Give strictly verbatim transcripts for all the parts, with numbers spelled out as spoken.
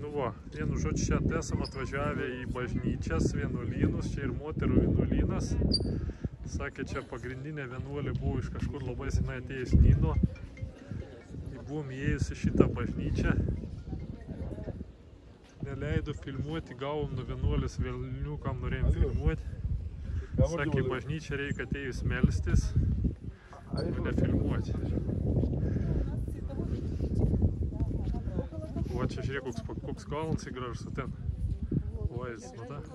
Nu va, vienu žodžiu, čia esam atvažiavę į bažnyčias, vienuolynus, čia ir moterų vienuolynas. Sakė, čia pagrindinė vienuolė buvo iš kažkur labai senai atėjęs Nino. Buvom įėjus į šitą bažnyčią. Neleido filmuoti, gavom nuo vienuolės velnių, kam norėjom filmuoti. Sakė, bažnyčia reikia atėjus melstis, o ne filmuoti. Va čia žiūrėk, koks, koks kalnas įgražus ten. Vaizdas, nu ta.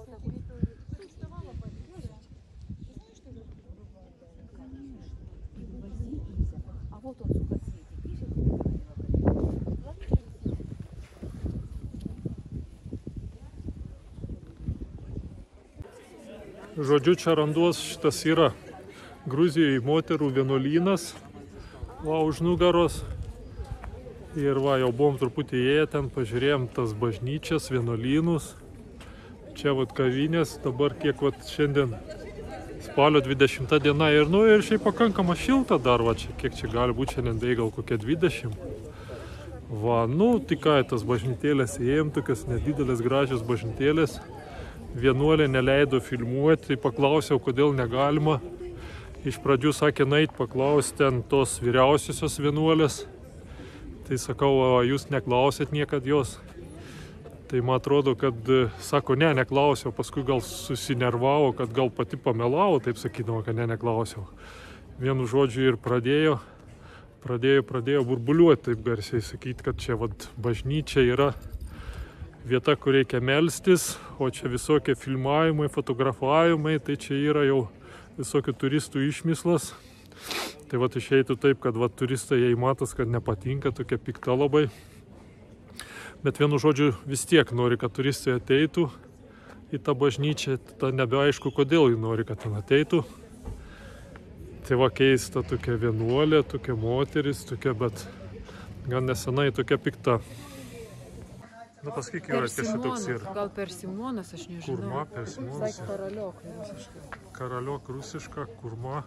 Žodžiu, čia randuos šitas yra Gruzijoje moterų vienuolynas. Va, už nugaros. Ir va, jau buvom truputį įėję ten, pažiūrėjom tas bažnyčias, vienuolynus. Čia vat kavinės, dabar kiek vat šiandien spalio dvidešimta diena ir nu ir šiaip pakankama šilta dar, va čia, kiek čia gali būti šiandien, tai gal kokia dvidešimt. Va, nu, tik ką, tas bažnytėlės įėjom, tokias nedidelės gražios bažnytėlės. Vienuolė neleido filmuoti, paklausiau, kodėl negalima. Iš pradžių sakė, nait paklausti ten tos vyriausiosios vienuolės. Tai sakau, jūs neklausėt niekad jos. Tai man atrodo, kad sako, ne, neklausiau, paskui gal susinervavo, kad gal pati pamelavo, taip sakydama, kad ne, neklausiau. Vienu žodžiu ir pradėjo, pradėjo, pradėjo burbuliuoti, taip garsiai sakyti, kad čia vat, bažnyčia yra vieta, kur reikia melstis, o čia visokie filmavimai, fotografavimai, tai čia yra jau visokių turistų išmislas. Tai vat išeitų taip, kad vat turistai jai matos, kad nepatinka, tokia pikta labai. Bet vienu žodžiu vis tiek nori, kad turistai ateitų į tą bažnyčią, ta nebeaišku, kodėl jį nori, kad ten ateitų. Tai va keista tokia vienuolė, tokia moteris, tokia, bet gan nesenai tokia pikta. Na pasakyk, yra, kas čia toks yra. Gal Persimonas, aš nežinau. Kurma, Persimonas. Karaliok rusiška. Karaliok rusiška, kurma.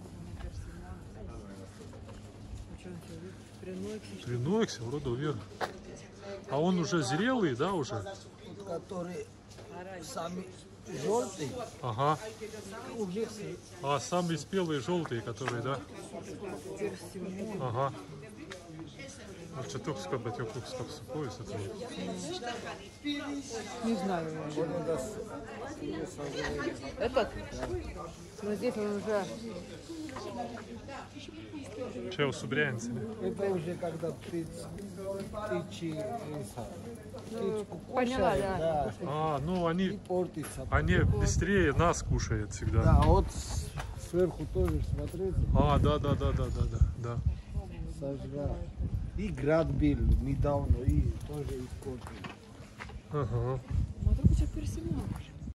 Тринуекси, вроде уверен. А он уже зрелый, да, уже? Который самый желтый. Ага. А самые спелые желтые, которые, да? Ага. Вообще только сказать, я как став сухой, смотри. Не знаю. Этот? Но здесь он уже... Че, усубряется? Это уже когда птиц, птичьи, птичку Поняла, кушают, да. да, А, ну и они, портится. они быстрее нас кушают всегда. Да, вот сверху тоже смотрите. А, да, да, да, да, да, да, да. Сожрал. И град был недавно, и тоже испортил. Ага. Смотри, что Персимон.